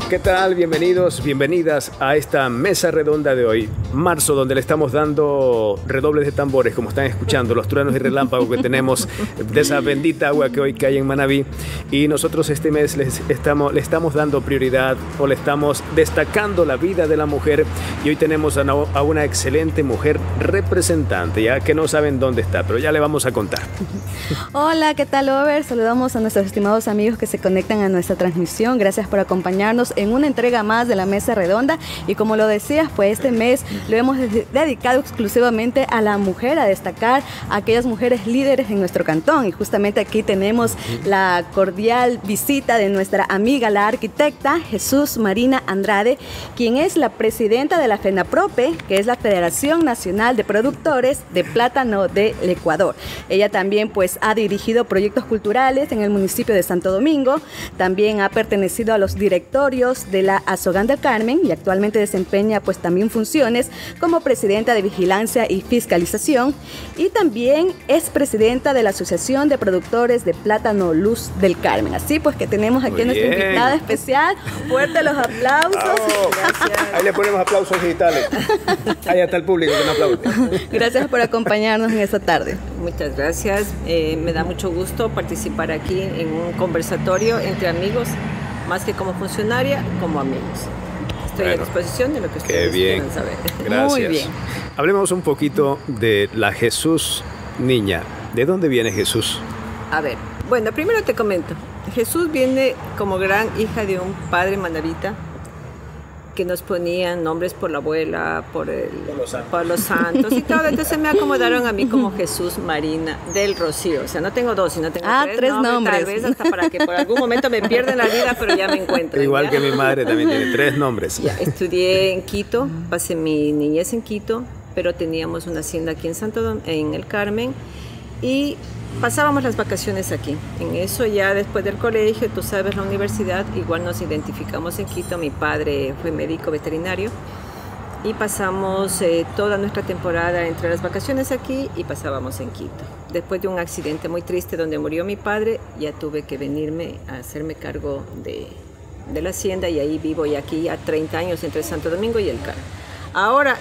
¿Qué tal? Bienvenidos, bienvenidas a esta mesa redonda de hoy, marzo, donde le estamos dando redobles de tambores, como están escuchando, los truenos y relámpagos que tenemos de esa bendita agua que hoy cae en Manabí. Y nosotros este mes le estamos dando prioridad, o le estamos destacando la vida de la mujer. Y hoy tenemos a una excelente mujer representante, ya que no saben dónde está, pero ya le vamos a contar. Hola, ¿qué tal, Over? Saludamos a nuestros estimados amigos que se conectan a nuestra transmisión. Gracias por acompañarnos en una entrega más de la Mesa Redonda. Y como lo decías, pues este mes lo hemos dedicado exclusivamente a la mujer, a destacar a aquellas mujeres líderes en nuestro cantón. Y justamente aquí tenemos la cordial visita de nuestra amiga, la arquitecta Jesús Marina Andrade, quien es la presidenta de la FENAPROPE, que es la Federación Nacional de Productores de Plátano del Ecuador. Ella también pues ha dirigido proyectos culturales en el municipio de Santo Domingo, también ha pertenecido a los directorios de la Azogán del Carmen y actualmente desempeña pues también funciones como presidenta de Vigilancia y Fiscalización, y también es presidenta de la Asociación de Productores de Plátano Luz del Carmen. Así pues que tenemos aquí a nuestra invitada especial. Fuerte los aplausos. Gracias. Ahí le ponemos aplausos digitales. Ahí está el público que no aplaude. Gracias por acompañarnos en esta tarde. Muchas gracias. Me da mucho gusto participar aquí en un conversatorio entre amigos, más que como funcionaria, como amigos. Estoy a disposición de lo que ustedes quieran saber. Gracias. Muy bien. Hablemos un poquito de la Jesús niña. ¿De dónde viene Jesús? A ver, bueno, primero te comento. Jesús viene como gran hija de un padre manabita que nos ponían nombres por la abuela, por los santos y todo. Entonces me acomodaron a mí como Jesús Marina del Rocío. O sea, no tengo dos, sino tengo tres nombres. Tal vez hasta para que por algún momento me pierdan la vida, pero ya me encuentran. Igual ¿ya? Que mi madre también tiene 3 nombres. Ya, estudié en Quito, pasé mi niñez en Quito, pero teníamos una hacienda aquí en el Carmen, y pasábamos las vacaciones aquí. En eso ya después del colegio, tú sabes, la universidad, igual nos identificamos en Quito. Mi padre fue médico veterinario y pasamos toda nuestra temporada entre las vacaciones aquí y pasábamos en Quito. Después de un accidente muy triste donde murió mi padre, ya tuve que venirme a hacerme cargo de la hacienda, y ahí vivo ya aquí a 30 años entre Santo Domingo y el Carmen. Ahora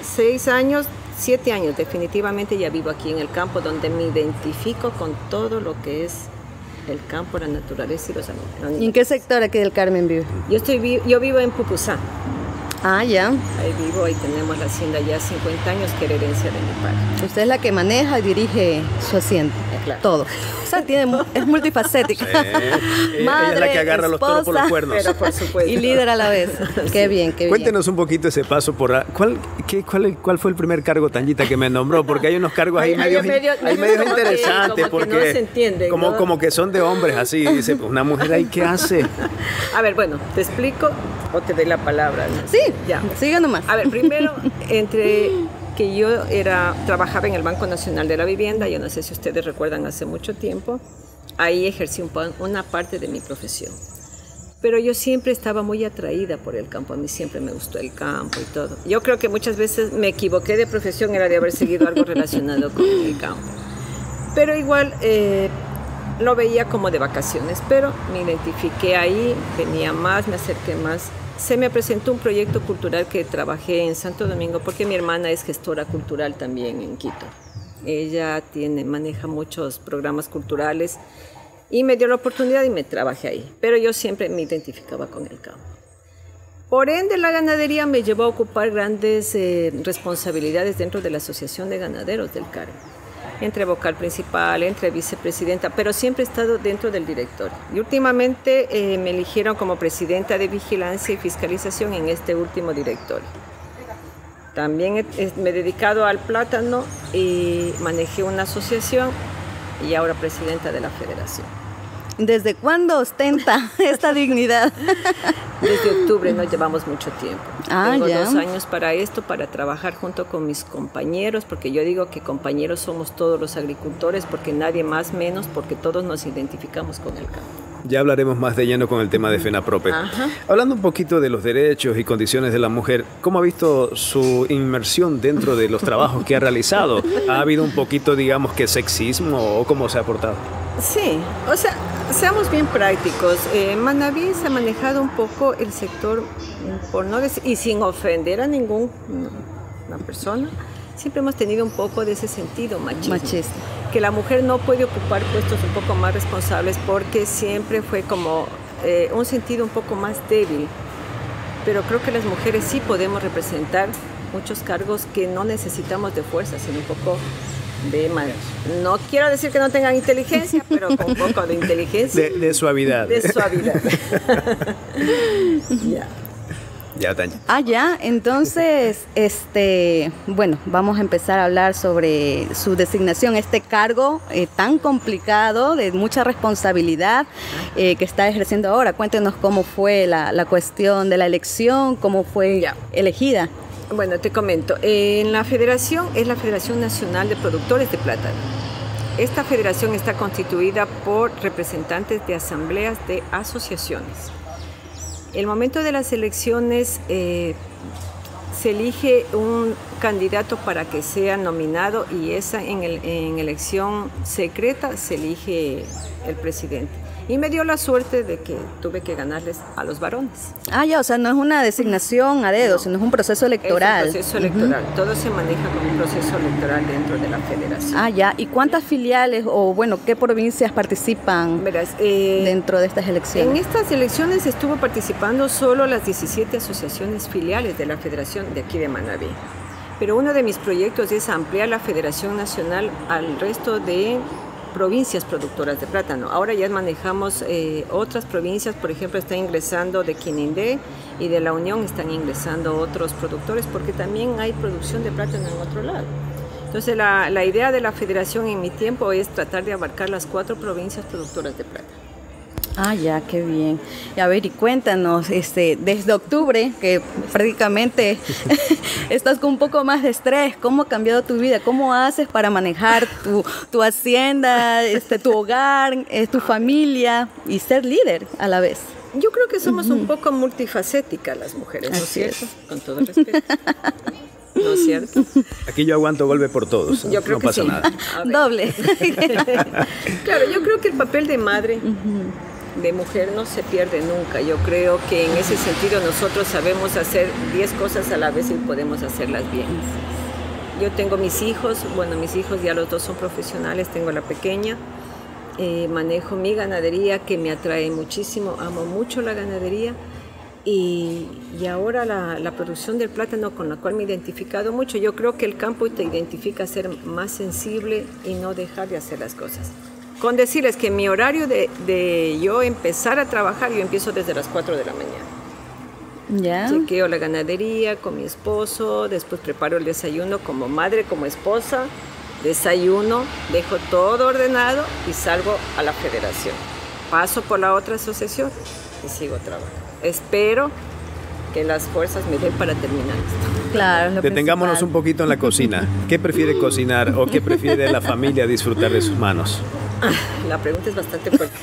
7 años definitivamente ya vivo aquí en el campo, donde me identifico con todo lo que es el campo, la naturaleza y los animales. ¿Y en qué sector aquí del Carmen vive? Yo vivo en Pucusá. Ah, ya. Ahí vivo, ahí tenemos la hacienda ya 50 años, que era herencia de mi padre. Usted es la que maneja y dirige su hacienda. Claro. Todo. O sea, es multifacética. Sí. Madre, es la que agarra los toros por los cuernos. Pero por supuesto. Y líder a la vez. Qué bien, qué bien. Cuéntenos un poquito ese paso por... ¿Cuál fue el primer cargo, Tanyita, que me nombró? Porque hay unos cargos ahí medios interesantes. Como que no se entiende, ¿no? Como que son de hombres, así. Dice, una mujer ahí, ¿qué hace? A ver, bueno, ¿te explico o te doy la palabra? ¿No? Sí, ya. Siga nomás. A ver, primero, entre que yo trabajaba en el Banco Nacional de la Vivienda, yo no sé si ustedes recuerdan, hace mucho tiempo, ahí ejercí una parte de mi profesión. Pero yo siempre estaba muy atraída por el campo, a mí siempre me gustó el campo y todo. Yo creo que muchas veces me equivoqué de profesión, era de haber seguido algo relacionado con el campo. Pero igual lo veía como de vacaciones, pero me identifiqué ahí, venía más, me acerqué más. Se me presentó un proyecto cultural que trabajé en Santo Domingo, porque mi hermana es gestora cultural también en Quito. Ella maneja muchos programas culturales y me dio la oportunidad y me trabajé ahí. Pero yo siempre me identificaba con el campo. Por ende, la ganadería me llevó a ocupar grandes responsabilidades dentro de la Asociación de Ganaderos del Carmen. Entre vocal principal, entre vicepresidenta, pero siempre he estado dentro del directorio. Y últimamente me eligieron como presidenta de Vigilancia y Fiscalización en este último directorio. También me he dedicado al plátano y manejé una asociación, y ahora presidenta de la federación. ¿Desde cuándo ostenta esta dignidad? Desde octubre, no llevamos mucho tiempo. Tengo ya. 2 años para esto, para trabajar junto con mis compañeros, porque yo digo que compañeros somos todos los agricultores, porque nadie más menos, porque todos nos identificamos con el campo. Ya hablaremos más de lleno con el tema de FENAPROPE. Ajá. Hablando un poquito de los derechos y condiciones de la mujer, ¿cómo ha visto su inmersión dentro de los trabajos que ha realizado? ¿Ha habido un poquito, digamos, que sexismo o cómo se ha portado? Sí, o sea, Seamos bien prácticos. Manabí se ha manejado un poco el sector, por no decir, y sin ofender a ninguna persona, siempre hemos tenido un poco de ese sentido machista. Que la mujer no puede ocupar puestos un poco más responsables porque siempre fue como un sentido un poco más débil. Pero creo que las mujeres sí podemos representar muchos cargos que no necesitamos de fuerza, sino un poco de manera. No quiero decir que no tengan inteligencia, pero con un poco de inteligencia. De suavidad. De suavidad. Ya. Ya, Tania. Ya, entonces, bueno, vamos a empezar a hablar sobre su designación, este cargo tan complicado, de mucha responsabilidad que está ejerciendo ahora. Cuéntenos cómo fue la cuestión de la elección, cómo fue elegida. Bueno, te comento, en la federación es la Federación Nacional de Productores de Plátano. Esta federación está constituida por representantes de asambleas de asociaciones. El momento de las elecciones se elige un candidato para que sea nominado y en elección secreta se elige el presidente. Y me dio la suerte de que tuve que ganarles a los varones. Ya, o sea, no es una designación a dedo, sino es un proceso electoral. Es un proceso electoral, todo se maneja como un proceso electoral dentro de la federación. Ya, ¿y cuántas filiales o, bueno, qué provincias participan dentro de estas elecciones? En estas elecciones estuvo participando solo las 17 asociaciones filiales de la federación de aquí de Manabí. Pero uno de mis proyectos es ampliar la Federación Nacional al resto de provincias productoras de plátano. Ahora ya manejamos otras provincias, por ejemplo, está ingresando de Quinindé y de la Unión están ingresando otros productores porque también hay producción de plátano en otro lado. Entonces la idea de la federación en mi tiempo es tratar de abarcar las 4 provincias productoras de plátano. Ya, qué bien. Y a ver, y cuéntanos, desde octubre, que prácticamente estás con un poco más de estrés, ¿cómo ha cambiado tu vida? ¿Cómo haces para manejar tu hacienda, tu hogar, tu familia y ser líder a la vez? Yo creo que somos un poco multifacéticas las mujeres, ¿no es cierto? Con todo el respeto. ¿No es cierto? Aquí yo aguanto golpe por todos. Yo creo no que pasa sí. nada. Doble. Claro, yo creo que el papel de madre, de mujer, no se pierde nunca. Yo creo que en ese sentido nosotros sabemos hacer 10 cosas a la vez y podemos hacerlas bien. Yo tengo mis hijos ya los 2 son profesionales, tengo la pequeña. Manejo mi ganadería que me atrae muchísimo, amo mucho la ganadería. Y ahora la producción del plátano con la cual me he identificado mucho. Yo creo que el campo te identifica a ser más sensible y no dejar de hacer las cosas. Con decirles que mi horario de yo empezar a trabajar, yo empiezo desde las 4 de la mañana. Ya. Chequeo la ganadería con mi esposo, después preparo el desayuno como madre, como esposa, desayuno, dejo todo ordenado y salgo a la federación. Paso por la otra asociación y sigo trabajando. Espero que las fuerzas me den para terminar esto. Claro, Detengámonos un poquito en la cocina. ¿Qué prefiere cocinar o qué prefiere la familia disfrutar de sus manos? La pregunta es bastante fuerte.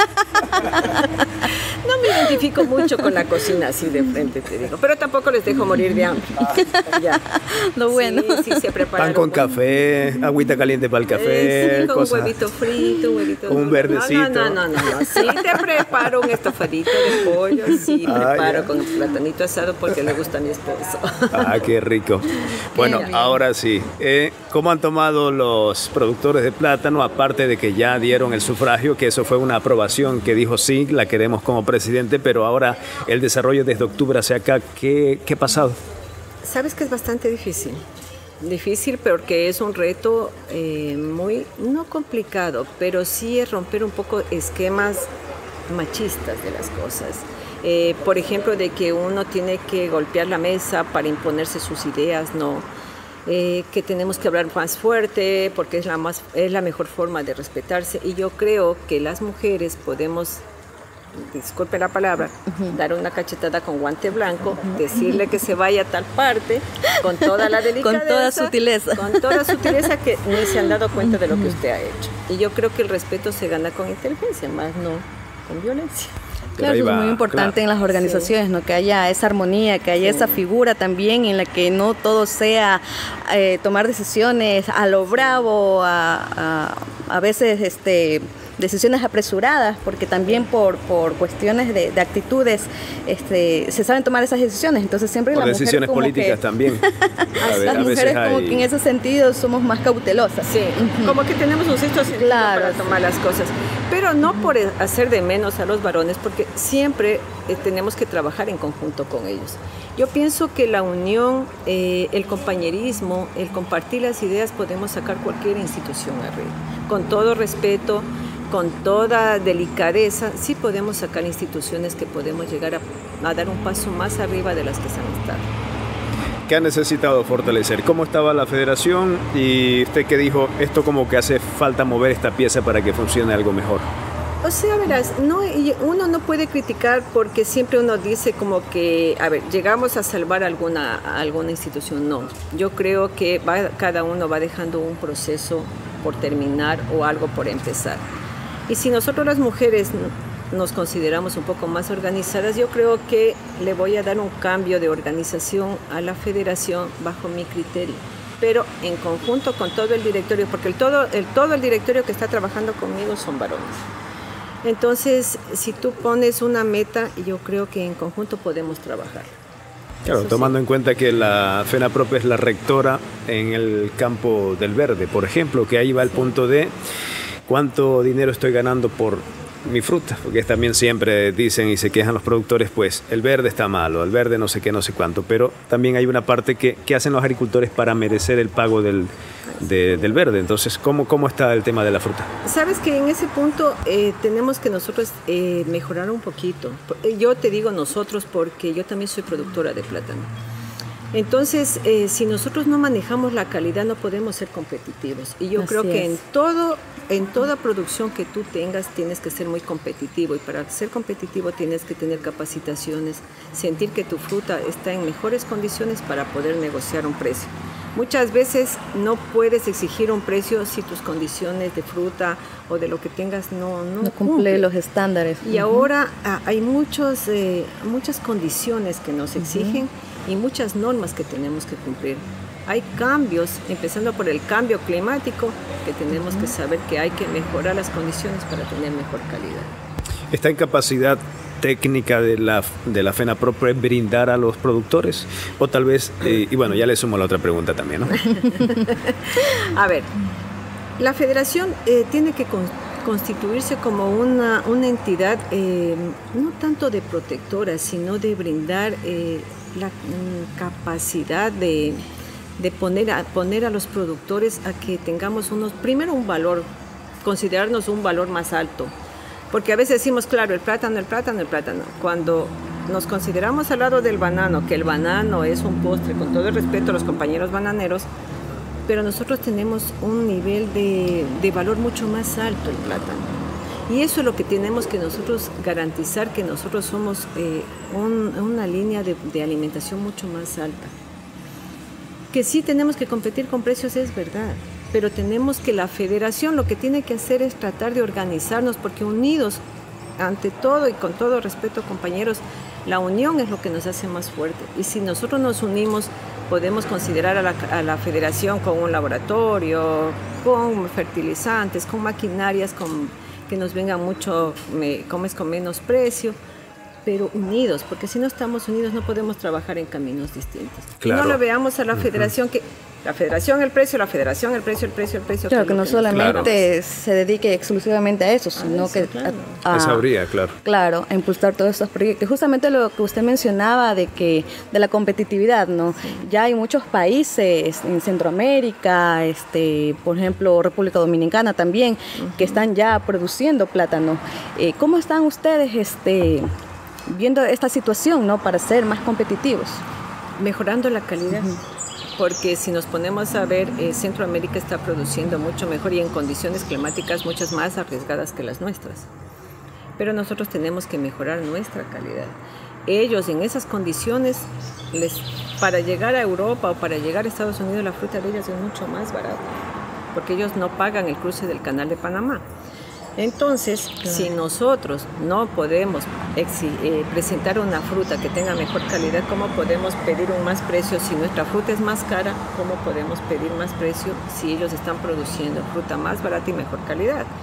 No me identifico mucho con la cocina así de frente, te digo, pero tampoco les dejo morir de hambre. Ya. Lo bueno. Sí, se prepara. Pan con café, agüita caliente para el café, sí, con un huevito frito, un verdecito. No. Sí te preparo un estofadito de pollo, sí preparo con platanito asado porque le gusta a mi esposo. Qué rico. Bueno, ahora sí. ¿Cómo han tomado los productores de plátano, aparte de que ya dieron el sufragio, que eso fue una aprobación que dijo sí, la queremos como presidente, pero ahora el desarrollo desde octubre hacia acá, ¿qué ha pasado? Sabes que es bastante difícil. Difícil porque es un reto muy, no complicado, pero sí es romper un poco esquemas machistas de las cosas. Por ejemplo, de que uno tiene que golpear la mesa para imponerse sus ideas, no. Que tenemos que hablar más fuerte porque es la mejor forma de respetarse. Y yo creo que las mujeres podemos, disculpe la palabra, dar una cachetada con guante blanco, decirle que se vaya a tal parte con toda la delicadeza, con toda sutileza. Con toda sutileza, que ni se han dado cuenta de lo que usted ha hecho. Y yo creo que el respeto se gana con inteligencia, más no con violencia. Claro, eso es muy importante en las organizaciones, ¿no? Que haya esa armonía, que haya esa figura también en la que no todo sea tomar decisiones a lo bravo, a veces decisiones apresuradas, porque también por cuestiones de actitudes se saben tomar esas decisiones. Entonces siempre por la mujer decisiones como políticas que, también. las mujeres como que en ese sentido somos más cautelosas. Sí, como que tenemos un sexto sentido para tomar las cosas. Pero no por hacer de menos a los varones, porque siempre tenemos que trabajar en conjunto con ellos. Yo pienso que la unión, el compañerismo, el compartir las ideas, podemos sacar cualquier institución arriba. Con todo respeto, con toda delicadeza, sí podemos sacar instituciones que podemos llegar a dar un paso más arriba de las que se han estado. ¿Qué ha necesitado fortalecer? ¿Cómo estaba la federación? Y usted que dijo, esto como que hace falta mover esta pieza para que funcione algo mejor. O sea, verás, uno no puede criticar porque siempre uno dice como que, a ver, llegamos a salvar alguna institución. No, yo creo que cada uno va dejando un proceso por terminar o algo por empezar. Y si nosotros las mujeres nos consideramos un poco más organizadas, yo creo que le voy a dar un cambio de organización a la federación bajo mi criterio, pero en conjunto con todo el directorio, porque todo el directorio que está trabajando conmigo son varones. Entonces, si tú pones una meta, yo creo que en conjunto podemos trabajar. Claro, eso tomando sí. en cuenta que la FENAPROP es la rectora en el campo del verde, por ejemplo, que ahí va el punto de cuánto dinero estoy ganando por mi fruta, porque también siempre dicen y se quejan los productores, pues el verde está malo, el verde no sé qué, no sé cuánto, pero también hay una parte que hacen los agricultores para merecer el pago del verde. Entonces, ¿cómo está el tema de la fruta? Sabes que en ese punto tenemos que nosotros mejorar un poquito. Yo te digo nosotros porque yo también soy productora de plátano. Entonces, si nosotros no manejamos la calidad, no podemos ser competitivos. Y yo creo que en toda producción que tú tengas, tienes que ser muy competitivo. Y para ser competitivo tienes que tener capacitaciones, sentir que tu fruta está en mejores condiciones para poder negociar un precio. Muchas veces no puedes exigir un precio si tus condiciones de fruta o de lo que tengas no cumple los estándares. Y ahora hay muchas condiciones que nos exigen y muchas normas que tenemos que cumplir. Hay cambios, empezando por el cambio climático, que tenemos que saber que hay que mejorar las condiciones para tener mejor calidad. ¿Está en capacidad técnica de la FENAPROP brindar a los productores? O tal vez, y bueno, ya le sumo la otra pregunta también, ¿no? A ver, la federación tiene que constituirse como una entidad no tanto de protectora, sino de brindar la capacidad de poner a los productores a que tengamos primero un valor, considerarnos un valor más alto. Porque a veces decimos, claro, el plátano. Cuando nos consideramos al lado del banano, que el banano es un postre, con todo el respeto a los compañeros bananeros, pero nosotros tenemos un nivel de valor mucho más alto el plátano. Y eso es lo que tenemos que nosotros garantizar, que nosotros somos una línea de alimentación mucho más alta. Que sí tenemos que competir con precios, es verdad, pero tenemos que la federación lo que tiene que hacer es tratar de organizarnos, porque unidos, ante todo y con todo respeto, compañeros, la unión es lo que nos hace más fuerte. Y si nosotros nos unimos, podemos considerar a la federación con un laboratorio, con fertilizantes, con maquinarias, que nos vengan mucho, con menos precio, pero unidos, porque si no estamos unidos no podemos trabajar en caminos distintos. Claro. No lo veamos a la federación que la federación el precio. Claro, que no solamente se dedique exclusivamente a eso, sino que esa habría, claro. Claro, a impulsar todos estos proyectos. Justamente lo que usted mencionaba de la competitividad, ¿no? Sí. Ya hay muchos países en Centroamérica, por ejemplo, República Dominicana también, que están ya produciendo plátano. ¿Cómo están ustedes viendo esta situación, ¿no? Para ser más competitivos? Mejorando la calidad. Porque si nos ponemos a ver, Centroamérica está produciendo mucho mejor y en condiciones climáticas muchas más arriesgadas que las nuestras. Pero nosotros tenemos que mejorar nuestra calidad. Ellos en esas condiciones, para llegar a Europa o para llegar a Estados Unidos, la fruta de ellos es mucho más barata, porque ellos no pagan el cruce del Canal de Panamá. Entonces, claro, si nosotros no podemos presentar una fruta que tenga mejor calidad, ¿cómo podemos pedir un más precio? Si nuestra fruta es más cara, ¿cómo podemos pedir más precio si ellos están produciendo fruta más barata y mejor calidad?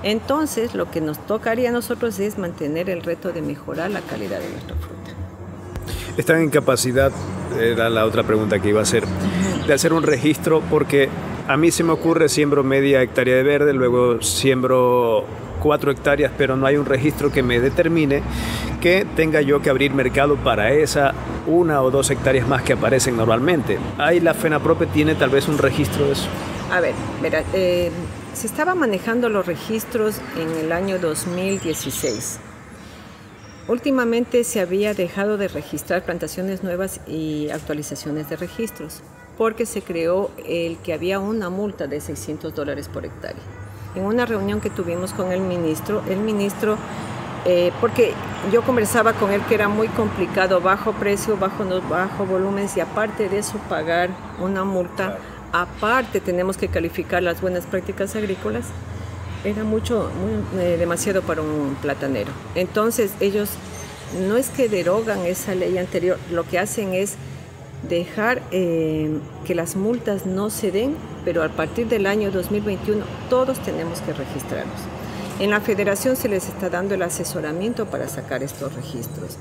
Entonces, lo que nos tocaría a nosotros es mantener el reto de mejorar la calidad de nuestra fruta. ¿Están en capacidad, era la otra pregunta que iba a hacer, de hacer un registro? Porque a mí se me ocurre, siembro media hectárea de verde, luego siembro 4 hectáreas, pero no hay un registro que me determine que tenga yo que abrir mercado para esa 1 o 2 hectáreas más que aparecen normalmente. Ahí la FENAPROPE tiene tal vez un registro de eso. A ver, mira, se estaban manejando los registros en el año 2016. Últimamente se había dejado de registrar plantaciones nuevas y actualizaciones de registros, porque se creó el que había una multa de $600 por hectárea. En una reunión que tuvimos con el ministro, porque yo conversaba con él que era muy complicado, bajo precio, bajo volúmenes, y aparte de eso pagar una multa, aparte tenemos que calificar las buenas prácticas agrícolas, era demasiado para un platanero. Entonces ellos no es que derogan esa ley anterior, lo que hacen es dejar que las multas no se den, pero a partir del año 2021 todos tenemos que registrarnos. En la federación se les está dando el asesoramiento para sacar estos registros.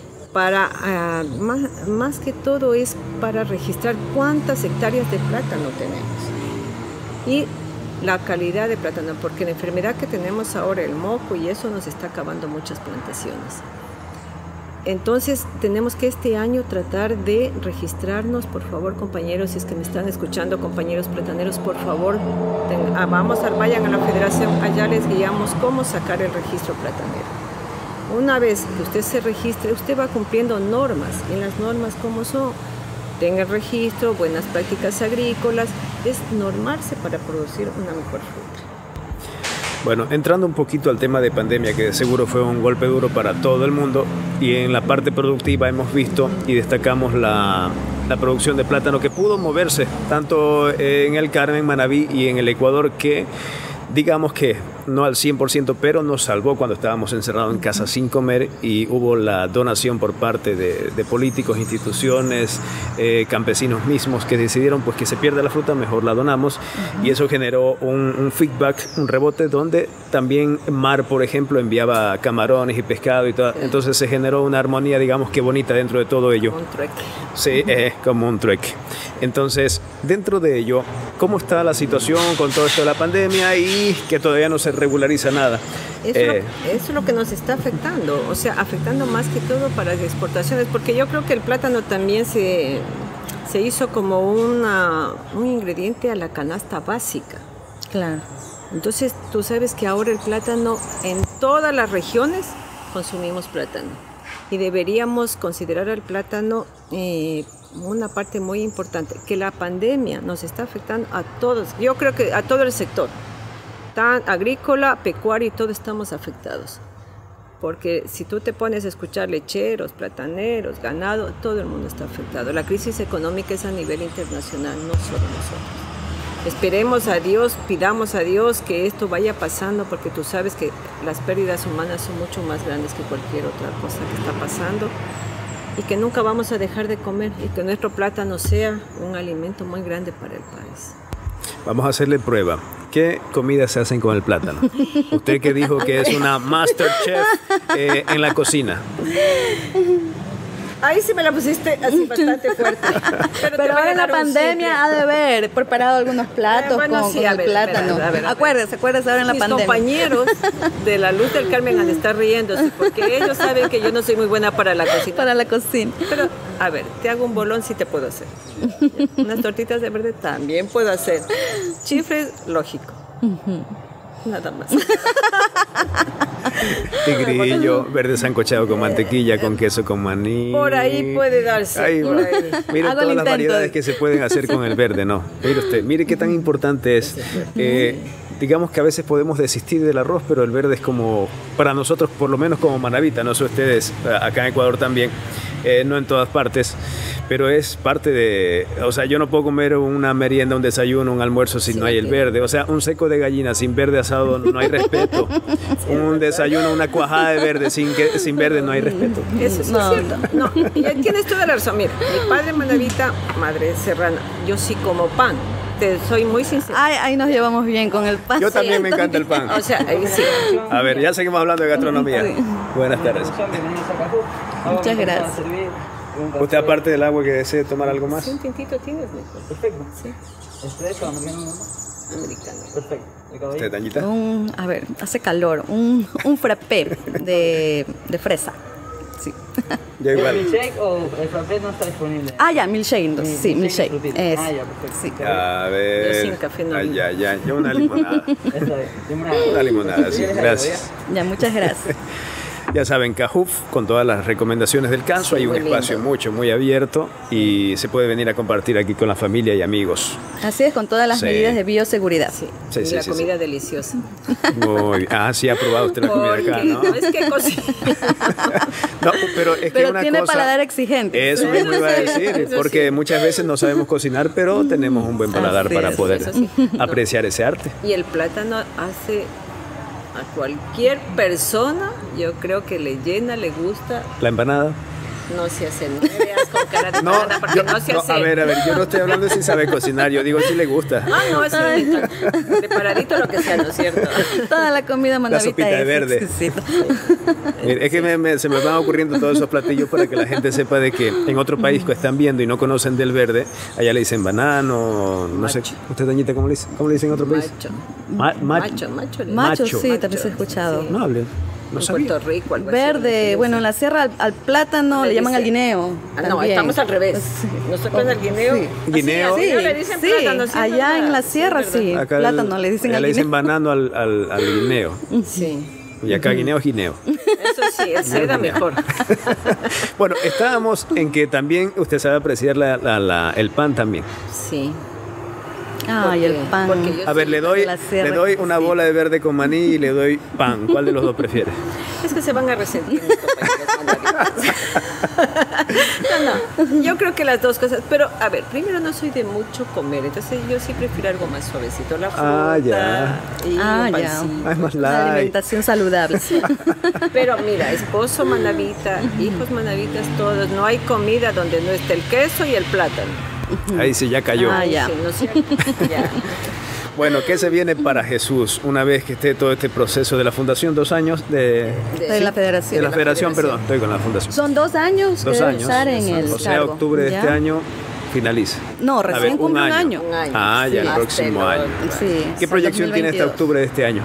Más que todo es para registrar cuántas hectáreas de plátano tenemos y la calidad de plátano, porque la enfermedad que tenemos ahora, el moco, y eso nos está acabando muchas plantaciones. Entonces tenemos que este año tratar de registrarnos, por favor, compañeros, si es que me están escuchando, compañeros plataneros, por favor, vayan a la federación, allá les guiamos cómo sacar el registro platanero. Una vez que usted se registre, usted va cumpliendo normas, y las normas como son, tenga el registro, buenas prácticas agrícolas, es normarse para producir una mejor fruta. Bueno, entrando un poquito al tema de pandemia, que seguro fue un golpe duro para todo el mundo, y en la parte productiva hemos visto y destacamos la producción de plátano, que pudo moverse tanto en el Carmen, Manabí y en el Ecuador, que digamos que no al 100%, pero nos salvó cuando estábamos encerrados en casa sin comer, y hubo la donación por parte de políticos, instituciones, campesinos mismos, que decidieron pues que se pierda la fruta, mejor la donamos. Y eso generó un feedback, un rebote, donde también Mar, por ejemplo, enviaba camarones y pescado y todo. Entonces se generó una armonía, digamos que bonita dentro de todo ello. Un trueque. Sí, como un trueque. Entonces, dentro de ello, ¿cómo está la situación con todo esto de la pandemia y que todavía no se regulariza nada? Eso es lo que nos está afectando, o sea, afectando más que todo para las exportaciones, porque yo creo que el plátano también se hizo como un ingrediente a la canasta básica. Claro. Entonces, tú sabes que ahora el plátano, en todas las regiones consumimos plátano, y deberíamos considerar al plátano una parte muy importante, que la pandemia nos está afectando a todos, yo creo que a todo el sector, tan agrícola, pecuario, y todos estamos afectados. Porque si tú te pones a escuchar lecheros, plataneros, ganado, todo el mundo está afectado. La crisis económica es a nivel internacional, no solo nosotros. Esperemos a Dios, pidamos a Dios que esto vaya pasando, porque tú sabes que las pérdidas humanas son mucho más grandes que cualquier otra cosa que está pasando, y que nunca vamos a dejar de comer, y que nuestro plátano sea un alimento muy grande para el país. Vamos a hacerle prueba. ¿Qué comidas se hacen con el plátano? Usted que dijo que es una master chef en la cocina. Ahí sí me la pusiste así bastante fuerte. Pero ahora en la pandemia ha de haber preparado algunos platos con el plátano. Acuérdese ahora en la pandemia. Mis compañeros de la Luz del Carmen han de estar riéndose, porque ellos saben que yo no soy muy buena para la cocina. Para la cocina. Pero, a ver, te hago un bolón, sí te puedo hacer. Unas tortitas de verde también puedo hacer. Chifres, lógico. Nada más. Tigrillo, verde sancochado con mantequilla, con queso, con maní. Por ahí puede darse. Por ahí. Mire todas las variedades que se pueden hacer con el verde, ¿no? Mire usted, mire qué tan importante es. Digamos que a veces podemos desistir del arroz, pero el verde es como, para nosotros, por lo menos como manabita, no sé ustedes, acá en Ecuador también, no en todas partes, pero es parte de, o sea, yo no puedo comer una merienda, un desayuno, un almuerzo si no hay el verde. O sea, un seco de gallina sin verde asado no hay respeto. Un desayuno, una cuajada de verde sin verde no hay respeto. Eso es cierto. No, tienes toda la razón. Mira, mi padre manabita, madre serrana, yo sí como pan, te soy muy sincera. Ay, ahí nos llevamos bien con el pan. Yo también me encanta el pan. O sea, sí. A ver, ya seguimos hablando de gastronomía. Sí. Buenas tardes. Muchas gracias. ¿Usted aparte del agua que desee tomar algo más? Sí, un tintito tienes, mejor. Perfecto. Sí, ¿Expreso americano normal? americano. Perfecto. ¿El caballero? ¿Usted, Tañita? A ver, hace calor. Un frappé de fresa. Sí. Yo ¿El igual. milkshake o el frappé no está disponible? Ah, ya, milkshake. Entonces, sí, milkshake. frutita. Es. Ah, ya, perfecto. Sí. A ver. Yo sin café no. Ay, ay, ay. Yo una limonada. Está bien. Dime Una limonada, sí. ¿Quieres algo, Gracias. Ya, muchas gracias. Ya saben, Cajuf, con todas las recomendaciones del Canso, hay un muy espacio lindo. muy abierto y se puede venir a compartir aquí con la familia y amigos. Así es, con todas las Sí. medidas de bioseguridad. Sí, Sí, y sí, la sí, comida deliciosa. Muy bien. Ah, sí, ha probado usted la comida acá, ¿no? ¿Sabes qué cocina? No, pero es que Pero una tiene cosa... paladar exigente. Eso mismo iba a decir, Eso porque sí. muchas veces no sabemos cocinar, pero tenemos un buen paladar Así para es, poder eso sí. apreciar ese arte. Y el plátano hace a cualquier persona, yo creo que le llena, le gusta. La empanada. No se hace, no me veas con cara de No, empanada, porque yo- no se no, hace. a ver, yo no estoy hablando de si sabe cocinar, yo digo si le gusta. Ah, no, eso me encanta. Preparadito lo que sea, ¿no es cierto? Toda la comida manavita sopita de es verde. exquisita. Mire, es que se me van ocurriendo todos esos platillos para que la gente sepa de que en otro país que están viendo y no conocen del verde, allá le dicen banano, no sé. Macho. ¿Usted, Dañita, cómo le dicen en otro país? Macho. Macho. Macho. Macho, Macho. sí, también se ha escuchado. No hable. No En sabía. Puerto Rico, algo así. Verde, bueno, en la sierra al plátano le llaman al guineo. Ah, no, también. estamos al revés. Sí. Nosotros al guineo. Sí. Guineo. Así, le dicen Sí, plátano, sí, allá ¿verdad? en la sierra Sí, sí, Acá plátano le dicen allá al le dicen guineo. banano al guineo. Sí. Y acá guineo, guineo. Eso sí, el seda mejor. Bueno, estábamos en que también usted sabe apreciar el pan también. Sí. Ay, el Porque- pan. porque yo A ver, le doy La sierra, le doy una sí. bola de verde con maní y le doy pan. ¿Cuál de los dos prefiere? Es que se van a resentir mis compañeros mandavitas. No, yo creo que las dos cosas. Pero, a ver, primero no soy de mucho comer, entonces yo sí prefiero algo más suavecito. La fruta Ah, ya. y Ah, un ya. pancito. Ah, es más Una light. alimentación saludable. Pero mira, esposo manavita, hijos manavitas, todos. No hay comida donde no esté el queso y el plátano. Ahí sí ya cayó. Ah, ya. Sí, ¿no es cierto? Ya. Bueno, ¿qué se viene para Jesús una vez que esté todo este proceso de la fundación? 2 años de De la federación. la federación, federación. perdón, estoy con la fundación. Son 2 años 2 que debe años. estar en el O sea, cargo. octubre de ¿Ya? este año finaliza. No, A ver, recién cumple un año. Un año. Ah, ya, el Hasta próximo el año. otro. Sí, ¿Qué hasta el proyección tiene hasta 2022. octubre de este año?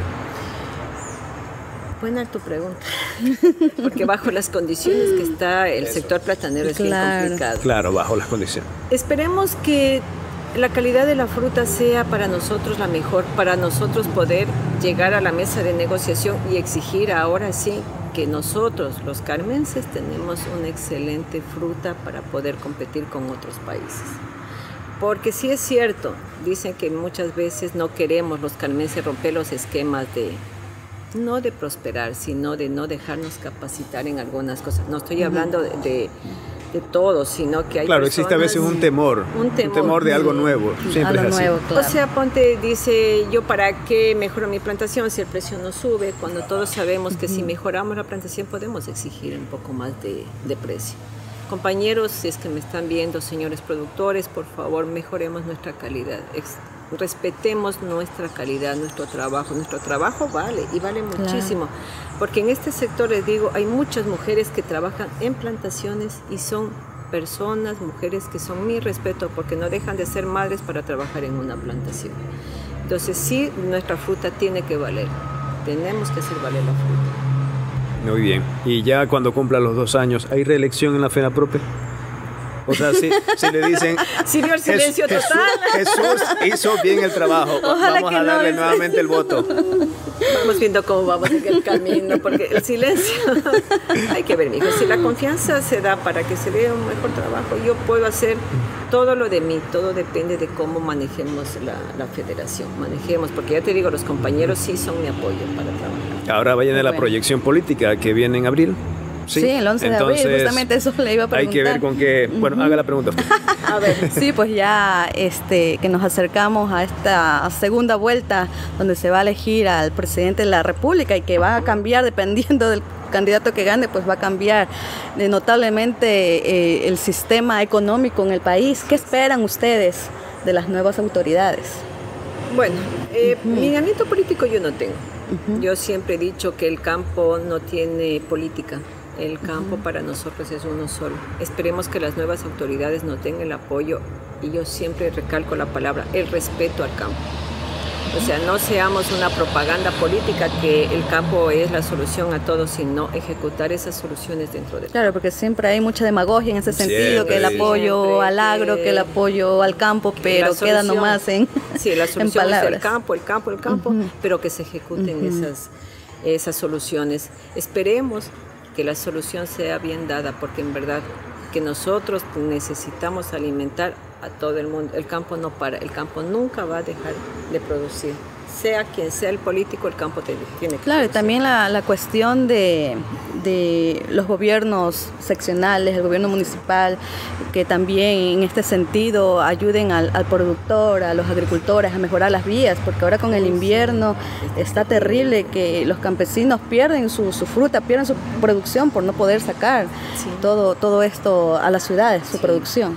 Buena tu pregunta. Porque bajo las condiciones que está el sector platanero es bien Claro. complicado. Claro, bajo las condiciones. Esperemos que la calidad de la fruta sea para nosotros la mejor, para nosotros poder llegar a la mesa de negociación y exigir ahora sí que nosotros, los carmenses, tenemos una excelente fruta para poder competir con otros países. Porque sí es cierto, dicen que muchas veces no queremos los carmenses romper los esquemas no de prosperar, sino de no dejarnos capacitar en algunas cosas. No estoy hablando de todo, sino que hay Claro, existe a veces personas- un temor de algo sí. nuevo. Siempre A lo es así. nuevo, claro. O sea, ponte, dice, yo para qué mejoro mi plantación si el precio no sube, cuando todos sabemos que si mejoramos la plantación podemos exigir un poco más de precio. Compañeros, si es que me están viendo, señores productores, por favor, mejoremos nuestra calidad. Respetemos nuestra calidad, nuestro trabajo vale y vale muchísimo, porque en este sector, les digo, hay muchas mujeres que trabajan en plantaciones y son personas, mujeres que son mi respeto porque no dejan de ser madres para trabajar en una plantación. Entonces sí, nuestra fruta tiene que valer, tenemos que hacer valer la fruta. Muy bien. Y ya cuando cumpla los 2 años, ¿hay reelección en la FENAPROPE? O sea, si le dicen... Sirvió el silencio Jesús, total. Jesús hizo bien el trabajo. Ojalá Vamos que a no, darle dice. nuevamente el voto. Vamos viendo cómo vamos en el camino, porque el silencio, hay que ver, mijo, si la confianza se da para que se dé un mejor trabajo, yo puedo hacer todo lo de mí, todo depende de cómo manejemos la federación, porque ya te digo, los compañeros sí son mi apoyo para trabajar. Ahora vayan a la Bueno. proyección política que viene en abril. Sí, el 11 de abril, justamente eso le iba a preguntar. Hay que ver con qué... Bueno, haga la pregunta usted. A ver, Sí, pues ya que nos acercamos a esta segunda vuelta donde se va a elegir al presidente de la República y que va a cambiar dependiendo del candidato que gane, pues va a cambiar notablemente el sistema económico en el país. ¿Qué esperan ustedes de las nuevas autoridades? Bueno, lineamiento político yo no tengo. Yo siempre he dicho que el campo no tiene política. El campo para nosotros es uno solo. Esperemos que las nuevas autoridades nos den el apoyo, y yo siempre recalco la palabra, el respeto al campo. O sea, no seamos una propaganda política que el campo es la solución a todo, sino ejecutar esas soluciones dentro del campo. Claro, porque siempre hay mucha demagogia en ese sentido, que el apoyo Siempre al agro, que el apoyo al campo, pero la queda solución- nomás en Sí, la en solución es palabras. el campo, pero que se ejecuten esas soluciones. Esperemos que la solución sea bien dada, porque en verdad que nosotros necesitamos alimentar a todo el mundo. El campo no para, el campo nunca va a dejar de producir. Sea quien sea el político, el campo tiene que Claro, y producir. también la cuestión de los gobiernos seccionales, el gobierno municipal, que también en este sentido ayuden al productor, a los agricultores a mejorar las vías, porque ahora con el invierno está terrible que los campesinos pierden su fruta, pierden su producción por no poder sacar Sí. todo esto a las ciudades, su producción.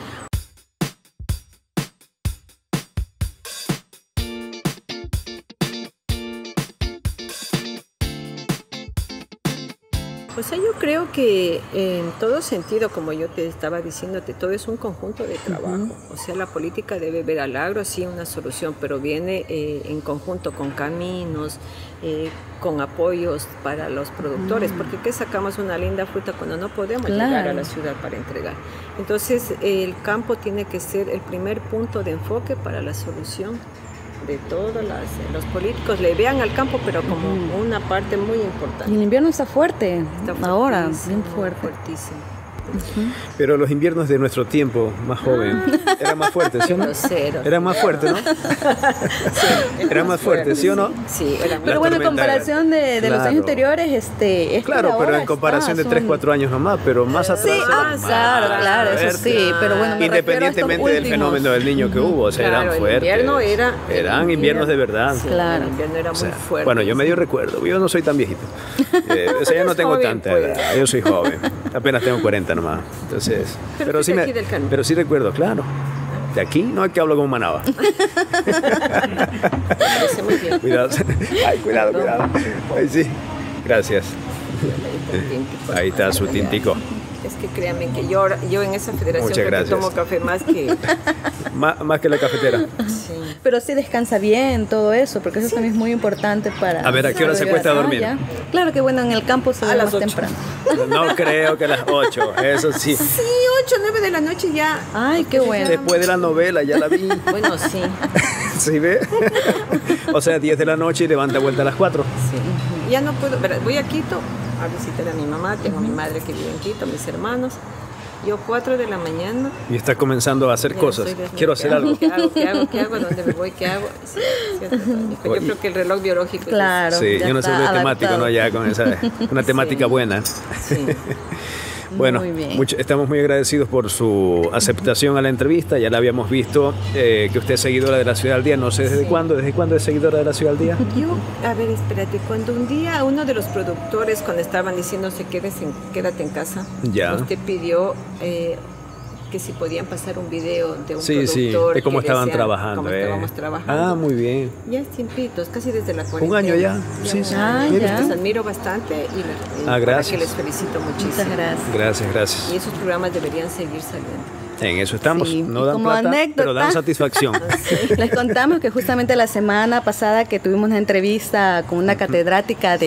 O sea, yo creo que en todo sentido, como yo te estaba diciéndote, todo es un conjunto de trabajo. O sea, la política debe ver al agro, sí, una solución, pero viene en conjunto con caminos, con apoyos para los productores, porque ¿qué sacamos una linda fruta cuando no podemos Claro. llegar a la ciudad para entregar? Entonces, el campo tiene que ser el primer punto de enfoque para la solución de todos los políticos. Le vean al campo, pero como una parte muy importante. Y el invierno está fuerte, Está ahora, fuertísimo, bien fuerte. fuertísimo. Pero los inviernos de nuestro tiempo, más joven, eran más fuertes, ¿sí o no? Grosero. Eran más fuertes, ¿no? Eran más fuertes, ¿sí o no? Sí, era Pero Las bueno, en tormentas comparación de los claro. años anteriores, Claro, pero en comparación de 3, 4 años nomás, pero más atrás. Sí, era más claro, eso fuerte. sí, pero bueno, me refiero a estos Independientemente del últimos. fenómeno del niño que hubo, o sea, Claro, eran el fuertes. invierno Eran inviernos de verdad. Sí, Claro. el invierno era O sea, muy fuerte. bueno, yo medio recuerdo, yo no soy tan viejito. O sea, yo no Eres tengo joven, tanta pues. edad, yo soy joven, apenas tengo 40 nomás. Entonces, Pero sí fuiste aquí del Carmen. pero sí recuerdo, claro. De aquí no es que hablo como Manaba. Me parece muy bien. Cuidado. Ay, cuidado. Ay, sí. Gracias. Ahí está su tintico. Es que créanme que yo en esa federación Muchas creo que gracias. tomo café más que... Más que la cafetera. Sí. Pero sí descansa bien, todo eso, porque eso también es muy importante para... A ver, ¿a qué hora se cuesta a dormir? Ya. Claro que bueno, en el campo se A duerme las más 8. temprano. No creo que a las 8, eso sí. Sí, 8, 9 de la noche ya. Ay, qué bueno. Después de la novela, ya la vi. Bueno, sí. ¿Sí ve? O sea, 10 de la noche y levanta vuelta a las 4. Sí. Ya no puedo, verás, voy a Quito a visitar a mi mamá, tengo a mi madre que vive en Quito, mis hermanos. Yo 4 de la mañana. Y está comenzando a hacer ya cosas. estoy desnuda. Quiero hacer algo. ¿Qué hago? ¿Dónde me voy? ¿Qué hago? Sí, yo creo que el reloj biológico. Claro. Sí, ya yo no soy está de temático, adaptado. ¿no? Ya con una temática buena. Sí. Bueno, Muy bien. estamos muy agradecidos por su aceptación a la entrevista. Ya la habíamos visto, que usted es seguidora de la Ciudad al Día. No sé desde Sí. cuándo es seguidora de la Ciudad al Día. Yo, a ver, espérate, cuando un día uno de los productores, cuando estaban diciéndose quédate en casa, Ya. usted pidió que si podían pasar un video de un Sí, sí, productor. de cómo que estaban decía trabajando. Cómo estábamos trabajando. Ah, muy bien. Ya es tiempitos, casi desde la cuarentena. Un año ya. Sí, sí. Ah, Mire ya. usted. Les admiro bastante y Ah, gracias. que les felicito muchísimo. Muchas gracias. Gracias, gracias. Y esos programas deberían seguir saliendo. En eso estamos. Sí, No y dan como plata, anécdota- pero dan satisfacción. Les contamos que justamente la semana pasada que tuvimos una entrevista con una catedrática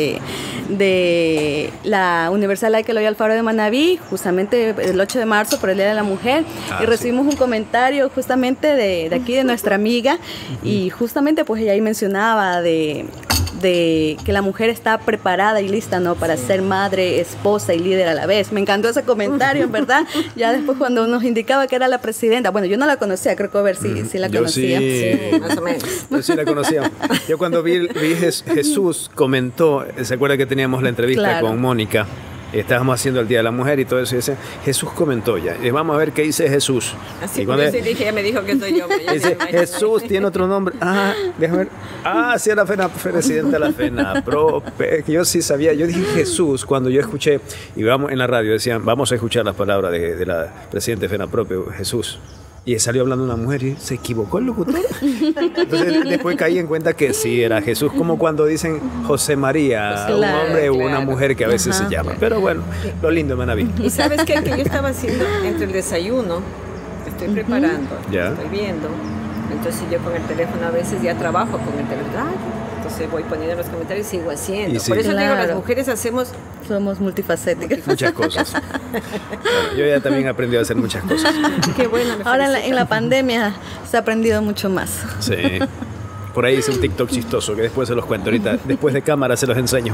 de la Universidad Laica Eloy Alfaro de Manabí, justamente el 8 de marzo por el Día de la Mujer, Ah, y recibimos un comentario justamente de aquí de nuestra amiga, y justamente pues ella ahí mencionaba de que la mujer está preparada y lista, ¿no?, para ser madre, esposa y líder a la vez. Me encantó ese comentario, en verdad. Ya después cuando nos indicaba que era la presidenta, bueno, yo no la conocía, creo que a ver si la Yo conocía. sí. Más o menos. Yo sí la conocía. Yo cuando vi Jesús comentó, ¿se acuerda que teníamos la entrevista Claro. con Mónica? Estábamos haciendo el Día de la Mujer y todo eso. Y decía, Jesús comentó ya. Y vamos a ver qué dice Jesús. Así y como yo sí dije, ella me dijo que soy yo. Pero ya dice, me imaginé. Jesús tiene otro nombre. Ah, déjame ver. Ah, sí, la presidenta de la FENAPRO. Yo sí sabía. Yo dije Jesús cuando yo escuché, y vamos en la radio, decían, vamos a escuchar las palabras de la presidenta de FENAPRO, Jesús. Y salió hablando una mujer y se equivocó el locutor. Entonces después caí en cuenta que sí era Jesús, como cuando dicen José María, Claro, un hombre o una claro. mujer que a veces se llama. Pero bueno, lo lindo, Manaví. Y sabes qué, que yo estaba haciendo entre el desayuno, estoy preparando, Ya. estoy viendo. Entonces yo con el teléfono a veces ya trabajo con el teléfono. Entonces voy poniendo en los comentarios y sigo haciendo. Y sí. Por eso digo, Claro. las mujeres hacemos Somos multifacéticas. Muchas cosas. Bueno, yo ya también aprendí a hacer muchas cosas. qué bueno. me Ahora felicito. en la pandemia se ha aprendido mucho más. Sí. Por ahí hice un TikTok chistoso que después se los cuento ahorita. Después de cámara se los enseño.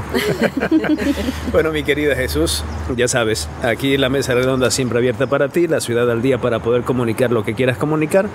Bueno, mi querida Jesús, ya sabes, aquí la mesa redonda siempre abierta para ti, la ciudad al día para poder comunicar lo que quieras comunicar.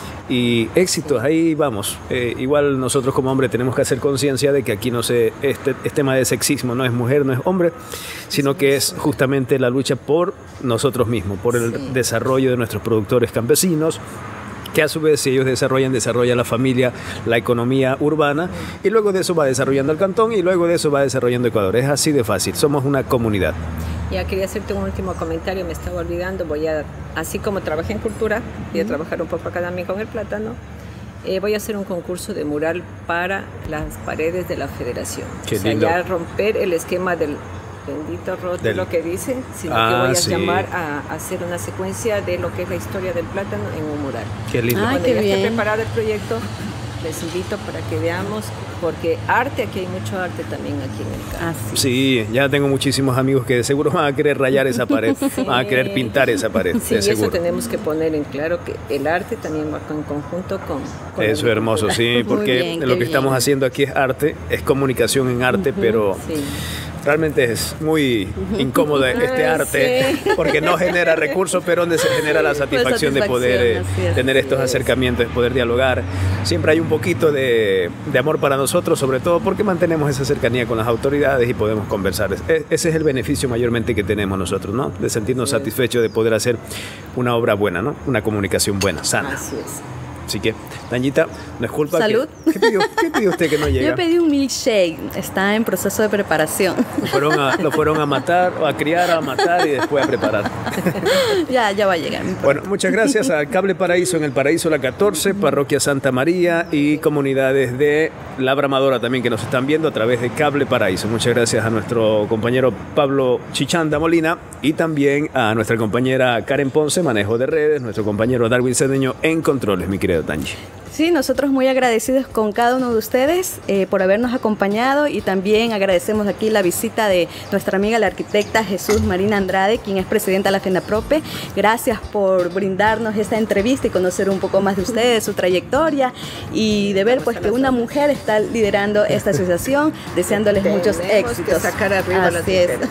Y éxitos, ahí vamos. Igual nosotros como hombre tenemos que hacer conciencia de que aquí no se, este tema de sexismo no es mujer, no es hombre, sino que es justamente la lucha por nosotros mismos, por el desarrollo de nuestros productores campesinos, que a su vez si ellos desarrolla la familia, la economía urbana, y luego de eso va desarrollando el cantón, y luego de eso va desarrollando Ecuador. Es así de fácil, somos una comunidad. Ya quería hacerte un último comentario, me estaba olvidando. Así como trabajé en cultura, voy a trabajar un poco acá también con el plátano. Voy a hacer un concurso de mural para las paredes de la federación. Qué o sea, lindo. ya romper el esquema del bendito rótulo que dice, sino que voy a sí. llamar a hacer una secuencia de lo que es la historia del plátano en un mural. Qué lindo. Ay, Cuando qué ya esté bien. preparado el proyecto, les invito para que veamos, porque arte, aquí hay mucho arte también aquí en el campo. Así. Sí, ya tengo muchísimos amigos que de seguro van a querer rayar esa pared, van a querer pintar esa pared, Sí, de y eso seguro. tenemos que poner en claro que el arte también va en conjunto con la Eso es hermoso, sí, porque bien, lo qué que estamos bien. haciendo aquí es arte, es comunicación en arte, pero Sí. realmente es muy incómodo este arte, Sí. porque no genera recursos, pero donde se genera la satisfacción de poder así es. tener estos acercamientos, de poder dialogar. Siempre hay un poquito de amor para nosotros, sobre todo porque mantenemos esa cercanía con las autoridades y podemos conversar. Ese es el beneficio mayormente que tenemos nosotros, ¿no? De sentirnos satisfechos de poder hacer una obra buena, ¿no? Una comunicación buena, sana. Así es. Así que, Dañita, no es culpa. Salud. ¿Qué pidió usted que no llega? Yo pedí un milkshake, está en proceso de preparación. Lo fueron a matar, o a criar, a matar y después a preparar. Ya va a llegar. Bueno, muchas gracias a Cable Paraíso en el Paraíso La 14, Parroquia Santa María y comunidades de La Bramadora también que nos están viendo a través de Cable Paraíso. Muchas gracias a nuestro compañero Pablo Chichanda Molina y también a nuestra compañera Karen Ponce, manejo de redes, nuestro compañero Darwin Cedeño en controles, mi querido Tanji. Sí, nosotros muy agradecidos con cada uno de ustedes por habernos acompañado y también agradecemos aquí la visita de nuestra amiga la arquitecta Jesús Marina Andrade, quien es presidenta de la FENAPROPE. Gracias por brindarnos esta entrevista y conocer un poco más de ustedes, su trayectoria y de ver pues que una mujer está liderando esta asociación, deseándoles muchos Tenemos que éxitos. sacar arriba a las Así es. mujeres.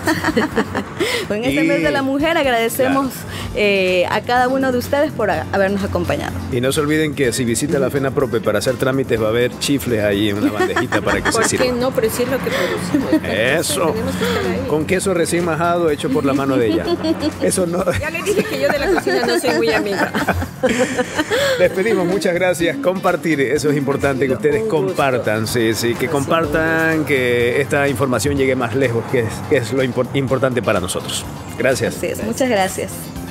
Pues en este Y- mes de la mujer agradecemos a cada uno de ustedes por habernos acompañado. Y no se olviden que si visita la FENAPROPE para hacer trámites va a haber chifles ahí en una bandejita para que se ¿Por qué sirva. no? Pero sí es lo que producimos. Eso. Tenemos que estar ahí. Con queso recién majado hecho por la mano de ella. Eso no. Ya le dije que yo de la cocina no soy muy amiga. Despedimos, muchas gracias. Compartir, eso es importante, que ustedes Un gusto. compartan, sí, que compartan, que esta información llegue más lejos, que es lo importante para nosotros. Gracias. Así es. Muchas gracias.